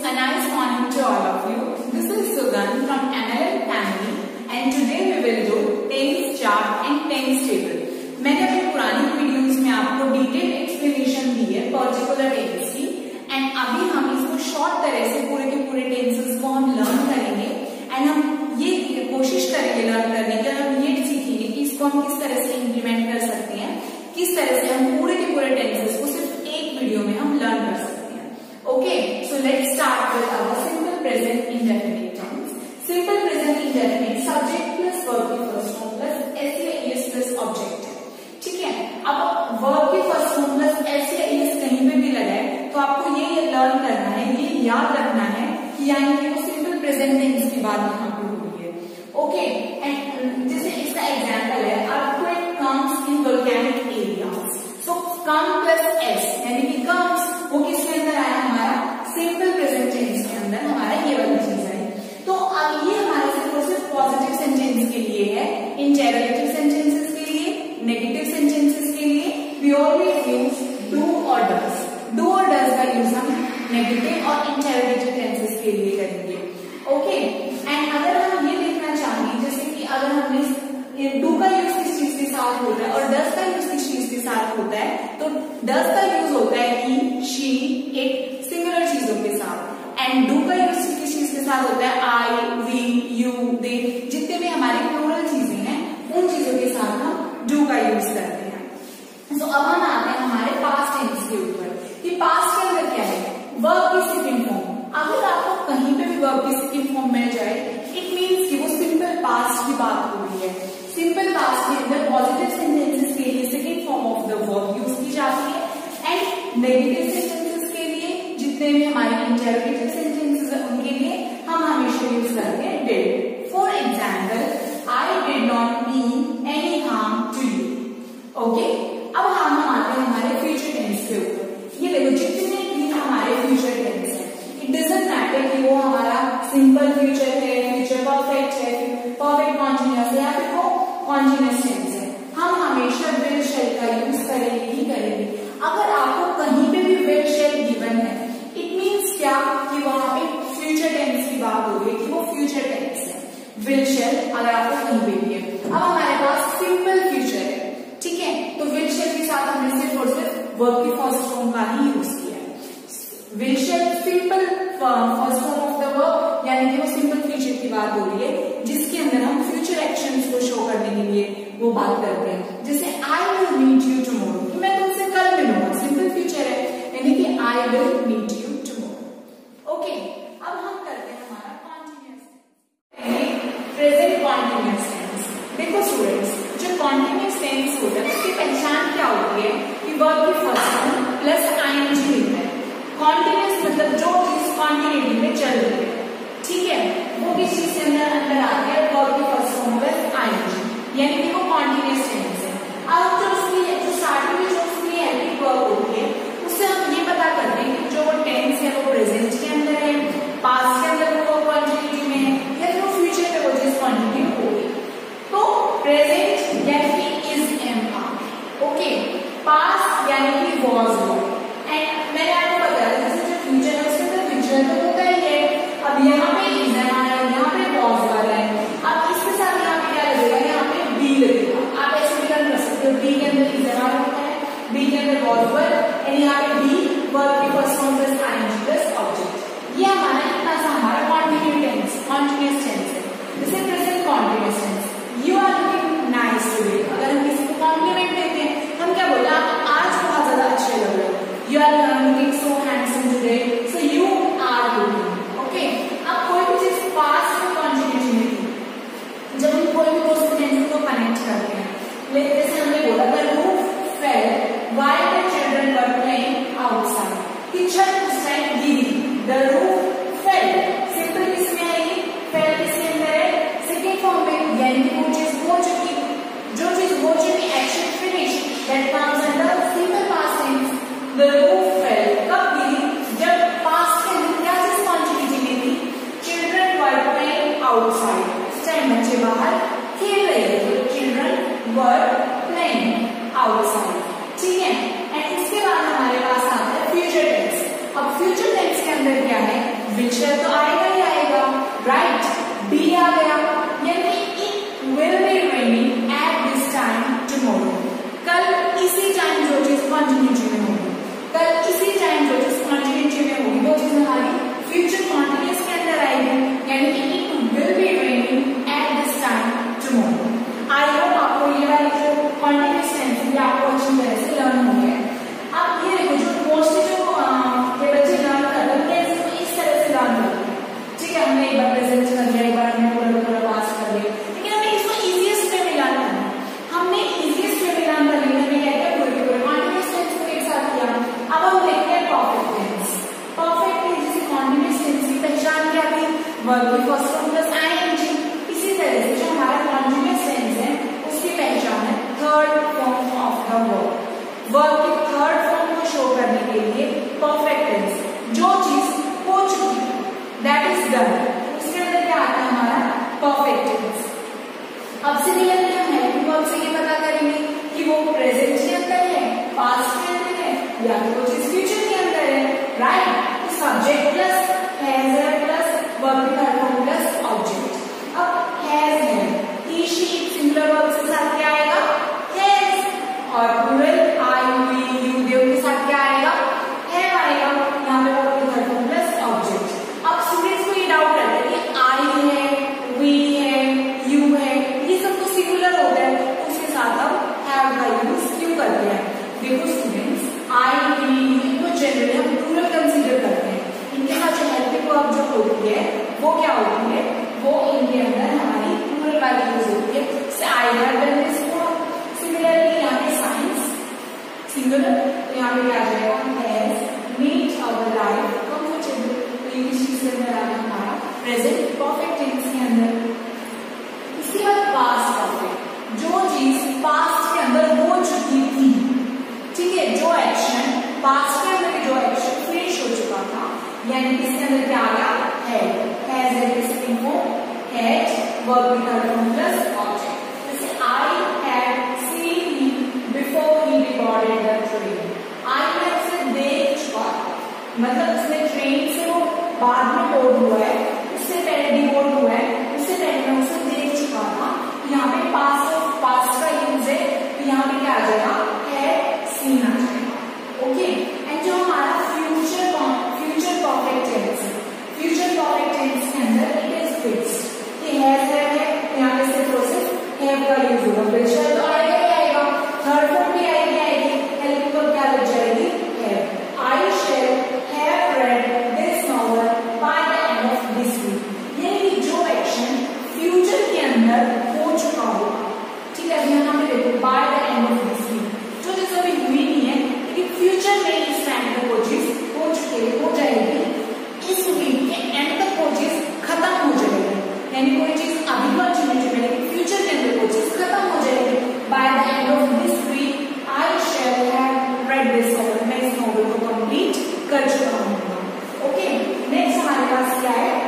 a nice morning to all of you. This is Sugan from MLM family and today we will do tens chart and tens table. मैंने अपनी पुरानी videos में आपको detail explanation दी है particular tense की and अभी हम इसको शॉर्ट तरह से पूरे के पूरे टेंसेस को हम लर्न करेंगे एंड हम ये कोशिश करेंगे लर्न करने की, हम ये सीखेंगे कि इसको हम किस तरह से इम्प्लीमेंट कर सकते हैं, किस तरह से हम पूरे के पूरे टेंसेस को सिर्फ एक वीडियो में हम लर्न कर सकते हैं. Okay, so let's start with our simple present indefinite terms. Simple present indefinite subject plus verb की first form plus s या es plus object है. ठीक है, अब verb की first form plus s या es कहीं पे भी लगाए तो आपको ये लर्न करना है, ये याद रखना है कि यानी कि वो सिंपल प्रेजेंट टेंस की बात यहाँ पे हो रही है. ओके, एंड जैसे इसका एग्जांपल है earthquake comes in volcanic areas. So come plus s यानी कि comes वो किसके अंदर आया, हमारा सिंपल प्रेजेंट टेंस के अंदर हमारा ये वाली चीज है. तो अब ये हमारा सिर्फ पॉजिटिव सेंटेंस के लिए है, इंटेरोगेटिव सेंटेंसेस के लिए, नेगेटिव सेंटेंसेस के लिए वी ऑलवेज यूज डू और डज. डू और डज का यूज हम नेगेटिव और इंटेरोगेटिव टेंसेस के लिए करेंगे. ओके, एंड अगर हम ये देखना चाहेंगे जैसे कि अगर हमने डू का यूज किस चीज के साथ होता है और डज का यूज किस चीज के साथ होता है, तो डज का यूज होता है ही, शी, इट सिंगुलर चीजों के साथ एंड डू का यूज किस चीज के साथ होता है, आई, वी, यू, दे, जितने भी हमारी प्लूरल चीजें हैं उन चीजों के साथ हम डू का यूज करते हैं. तो अब हम आते हैं हमारे पास्ट टेंस के ऊपर कि पास्ट के अंदर क्या है, वर्ब की सेकंड फॉर्म. अगर आपको कहीं पे भी वर्ब की सेकंड फॉर्म मिल जाए इट मीन्स कि वो सिंपल पास्ट की बात हो रही है. सिंपल पास्ट के अंदर पॉजिटिव सेंटेंसेस के लिए second form of the verb use की जाती है एंड नेगेटिव सेंटेंसेस के लिए जितने भी हमारे इंटेरोगेटिव सेंटेंसेस हैं उनके लिए हम हमेशा यूज करते हैं did. For example, I did not mean any harm to you. Okay, अब हम आते हैं हमारे फ्यूचर टेंस के ऊपर. ये देखो जितने भी हमारे फ्यूचर टेंस है इट डजंट मैटर कि वो हमारा सिंपल फ्यूचर है, फ्यूचर परफेक्ट है, परफेक्ट कॉन्टिन्यूअस है या फिर वो कॉन्टिन्यूअस टेंस है, हम हमेशा विल शेल का यूज करेंगे ही करेंगे. अगर आपको कहीं पे भी विल शेल गिवन है इट मीन्स क्या कि वहां पे फ्यूचर टेंस की बात हो रही है कि वो फ्यूचर टेंस है. विल शेल अगर आपको कहीं पे भी है. अब हमारे पास सिंपल फ्यूचर है, ठीक है, तो विल शेल के साथ हमने सिर्फ और सिर्फ वर्ब की फर्स्ट फॉर्म का ही यूज किया है. Will shall simple first form of the verb यानी कि वो सिंपल फ्यूचर की बात हो रही है जिसके अंदर हम फ्यूचर एक्शंस को शो करने के लिए वो बात करते हैं. जैसे I will meet you tomorrow, तो मैं तुमसे कल मिलूंगा, सिंपल फ्यूचर है यानी कि I will meet you tomorrow. Okay, अब हम करते हैं हमारा कॉन्टिन्यूअस प्रेजेंट कॉन्टिन्यूअस टेंस. देखो स्टूडेंट्स, जो कॉन्टिन्यूअस टेंस होता है उसकी पहचान क्या होती है कि वर्ब की फर्स्ट फॉर्म प्लस आईएनजी मिलता है. कॉन्टिन्यूअस मतलब जो चीज कॉन्टिन्यूटी में चल रही है, ठीक है, वो किस चीज के अंदर आती है, वर्ब की फर्स्ट फॉर्म प्लस आईएनजी यानी कि वो कॉन्टिन्यूअस टेंस है. अब जो उसकी जो स्टार्टिंग में जो उसकी हेल्पिंग वर्ब होती है उससे हम ये पता करते हैं कि जो वो टेंस है वो प्रेजेंट के अंदर है, पास्ट के अंदर वो कॉन्टिन्यूटी में है या फिर वो फ्यूचर में वो चीज कॉन्टिन्यू होगी. तो प्रेजेंट यानी कि is am are. Okay, past यानी कि वॉज वर एंड मैंने आपको बताया जैसे जो फ्यूचर है उसके अंदर फ्यूचर तो होता ही है. अब यहाँ पे इज एम आर है, यहाँ पे वॉज वर है. अब इसके साथ यहाँ पे क्या लगेगा, यहाँ पे बी लगेगा. आप ऐसे भी कर सकते हो, बी के अंदर इज एम आर होता है, बी के अंदर वॉज वर एंड यहाँ पे बी वर्ब की first form plus ING plus object. ये हमारा कितना सा हमारा कॉन्टिन्यूअस टेंस है. जैसे present continuous tense, you are looking nice today. अगर हम किसी को कॉम्प्लीमेंट देते हैं हम क्या बोलते हैं, आज बहुत ज्यादा अच्छे लग रहे हो. You are looking so handsome today, so you are looking. Okay, अब कोई विल शेल तो आएगा ही आएगा, राइट। बी आ गया, यानी it will be raining at this time tomorrow. कल इसी टाइम जो चीज कॉन्टिन्यूटी में होगी, कल इसी टाइम जो चीज कॉन्टिन्यूटी में होगी वो चीज हमारी फ्यूचर कॉन्टिन्यूस के अंदर आएगी, यानी कि it will be raining at this time tomorrow. I hope आपको ये वाली जो कॉन्टिन्यूस टेंस है आपको अच्छी तरह से लर्न हो गया। अब ये देखो जो मोस्टली जो ये बच्चे लर्न कर रहे हैं इसको इस तरह से लर्न करते हैं, ठीक है। हमने एक बार प्रेजेंट कर लिया, एक बार हमने पूरा पास कर लिया, लेकिन हमें इसको इजीएस्ट वे में लर्न करना है। हमने इजीएस्ट वे में लर्न करने में क्या किया, पूरे कॉन्टिन्यूस टेंस को एक साथ किया। अब हम देखते हैं परफेक्ट टेंस। परफेक्ट टेंस जैसे कॉन्टिन्यूस टेंस की पहचान क्या थी, वर्ब की फर्स्ट फॉर्म प्लस आईएनजी। इसी तरह से जो हमारा कॉन्टिन्यूस टेंस है उसकी पहचान है third form of the verb. Verb की थर्ड फॉर्म को शो करने के लिए परफेक्ट टेंस, जो चीज हो चुकी है, दैट इज डन, उसके अंदर क्या आता है हमारा परफेक्ट टेंस। अब सिमिलरली हम हेल्पिंग वर्ब से ये पता करेंगे कि वो प्रेजेंट के अंदर है, पास्ट के अंदर है, या तो वो चीज फ्यूचर के अंदर है, राइट। तो subject plus has have plus verb की थर्ड फॉर्म प्लस ऑब्जेक्ट। अब हैज है, ही शी सिंगुलर वर्ब के साथ क्या आएगा, हैज, और plural I we you they के साथ क्या आएगा, हैव आएगा। यहाँ पे वर्ब की थर्ड फॉर्म प्लस ऑब्जेक्ट। अब स्टूडेंट्स को ये डाउट रहता है कि आई है, वी है, यू है, ये सब तो सिंगुलर होता है, तो उसके साथ हम हैव का यूज क्यों करते हैं। देखो स्टूडेंट्स, आई वी यू इनको जनरली हम प्लूरल कंसीडर करते हैं, इनके साथ जो हेल्पिंग वर्ब जो होती है वो क्या होती है, वो इनके अंदर हमारी प्लूरल वाली यूज होती है। जैसे I have done this work, similarly यहाँ पे साइंस सिंगुलर, तो यहाँ पे क्या आ जाएगा, has made our life comfortable. तो ये चीज के अंदर आ गया हमारा प्रेजेंट परफेक्ट टेंस के अंदर। इसके बाद पास्ट परफेक्ट, जो चीज पास्ट के अंदर हो चुकी थी, ठीक है, जो एक्शन पास्ट के अंदर जो एक्शन फिनिश हो चुका था, यानी इसके अंदर क्या आ गया, हैज है किसकी फॉर्म, हैज, वर्ब की थर्ड फॉर्म प्लस ऑब्जेक्ट। जैसे I had seen him before he deboarded the train. I had से देख चुका, मतलब उसने ट्रेन से वो बाद में बोर्ड हुआ है, उससे पहले डिबोर्ड हुआ है, उससे पहले मैं उसे देख चुका था। यहाँ पे पास्ट का यूज है, तो यहाँ पे क्या आ जाएगा, हैड सीन आ जाएगा, ओके। एंड जो हमारा future perfect tense, future perfect tense के अंदर इट इज फिक्स्ड, ये हैज है, यहाँ पे सिर्फ प्रोसेस हैव का यूज होगा, विल शेल तो आएगा ही आएगा, थर्ड फॉर्म भी आएगी, हेल्पिंग वर्ब क्या लग जाएगी, have. I shall have read this novel by the end of this week, यानी जो एक्शन फ्यूचर के अंदर हो चुका होगा, ठीक है। यहाँ पे देखो by the end of this week, जो चीज अभी हुई नहीं है लेकिन फ्यूचर में इस टाइम तक वो चीज हो जाएगी, इस वीक के एंड तक वो चीज खत्म हो जाएगी, यानी कोई चीज अभी कंटिन्यूटी में लेकिन फ्यूचर के अंदर वो चीज खत्म हो जाएगी। By the end of this week I shall have read this novel, मैं इस नॉवेल को कंप्लीट कर चुका हूँ, ओके। नेक्स्ट हमारे पास क्या है,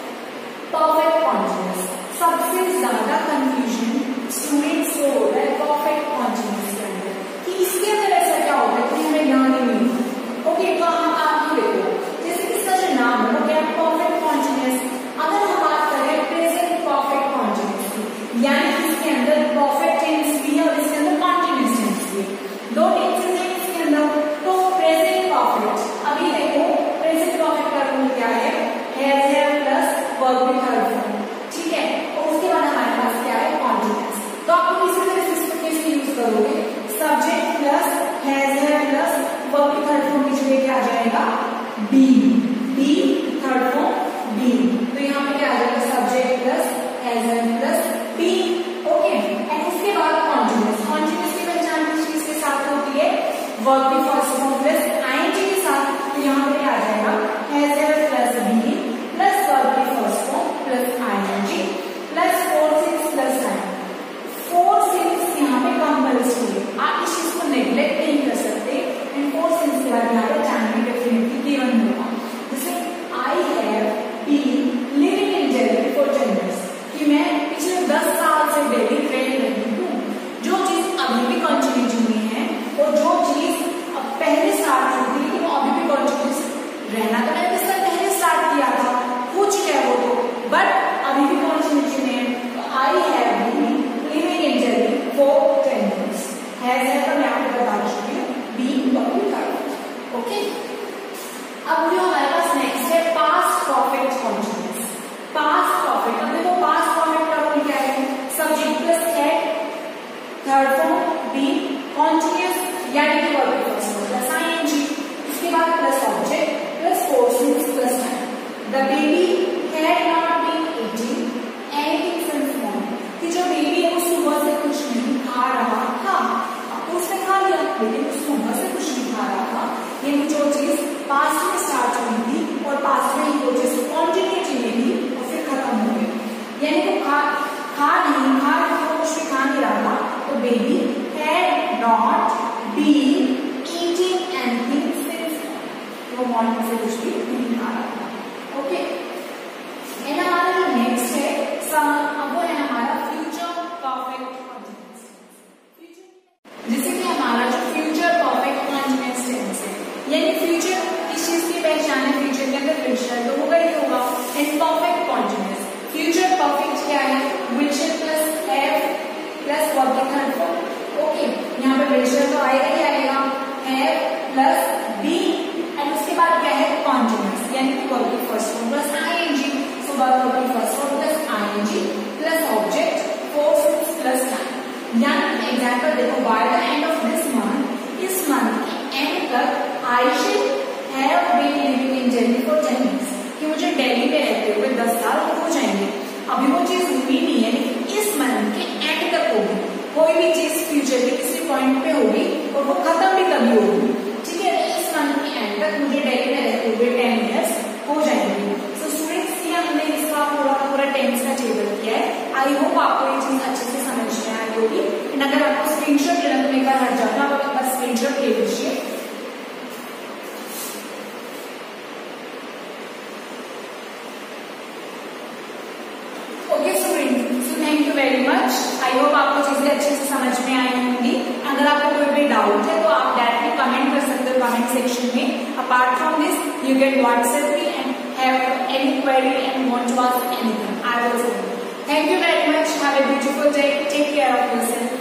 परफेक्ट कॉन्टिन्यूअस। सबसे ज्यादा कंफ्यूजन स्टूडेंट्स को होता है परफेक्ट कॉन्टिन्यूअस के अंदर, कि इसके अंदर ऐसा क्या होता है कि हमें लर्न ही नहीं होता, ओके। तो आप ये देखो, जैसे इसका जो नाम है वो क्या है, परफेक्ट कॉन्टिन्यूअस। अगर हम बात करें प्रेजेंट परफेक्ट कॉन्टिन्यूअस की, यानी इसके अंदर परफेक्ट टेंस भी है और इसके अंदर कॉन्टिन्यूअस टेंस भी है, दो टेंसेस हैं इसके अंदर। तो प्रेजेंट परफेक्ट, अभी देखो प्रेजेंट परफेक्ट का रूल क्या है, हैज है प्लस वर्ब की थर्ड फॉर्म, ठीक है। और उसके बाद हमारे पास क्या है, कॉन्टिन्यूअस। तो आप इसी तरह से इसको कैसे यूज करोगे, subject plus has have plus verb की थर्ड फॉर्म की जगह क्या आ जाएगा, be, be third form be, तो यहाँ पे क्या आ जाएगा, subject plus has have plus be, okay. And उसके बाद कॉन्टिन्यूअस, कॉन्टिन्यूअस की पहचान किस चीज के साथ होती है, वर्ब की फर्स्ट फॉर्म प्लस आईएनजी के साथ, तो यहाँ पे क्या आ जाएगा, has have plus be plus verb की फर्स्ट फॉर्म verb की first form plus ing. So verb की first form plus ing plus object 4, 6 plus 9. यानी एग्जाम्पल देखो, by the end of this month, इस मंथ के एंड तक I shall have been living in Delhi for 10 years. कि मुझे दिल्ली में रहते हुए 10 साल हो जाएंगे. अभी वो चीज हुई नहीं है, लेकिन इस मंथ के एंड तक होगी. कोई भी चीज फ्यूचर के किसी पॉइंट पे होगी और वो खत्म भी तभी होगी. ठीक है, इस मंथ के एंड तक मुझे दिल्ली में रहते हुए 10 इयर्स हो जाएंगे. सो स्टूडेंट्स, ये हमने इसका पूरा टेंस का टेबल किया है. आई होप आपको ये चीज अच्छे से समझ में आई होगी. अगर आपको स्क्रीनशॉट लेना तो एक बार हट जाना, आप एक बार स्क्रीनशॉट ले लीजिए. Okay student, so thank you very much. I hope आपको चीजें अच्छे से समझ में आई होंगी. अगर आपको कोई भी डाउट है तो आप डायरेक्टली कमेंट कर सकते हो कमेंट सेक्शन में. Apart from this, you can WhatsApp me and have any query and want to ask anything. I will help. Thank you very much. Have a beautiful day. Take care of yourself.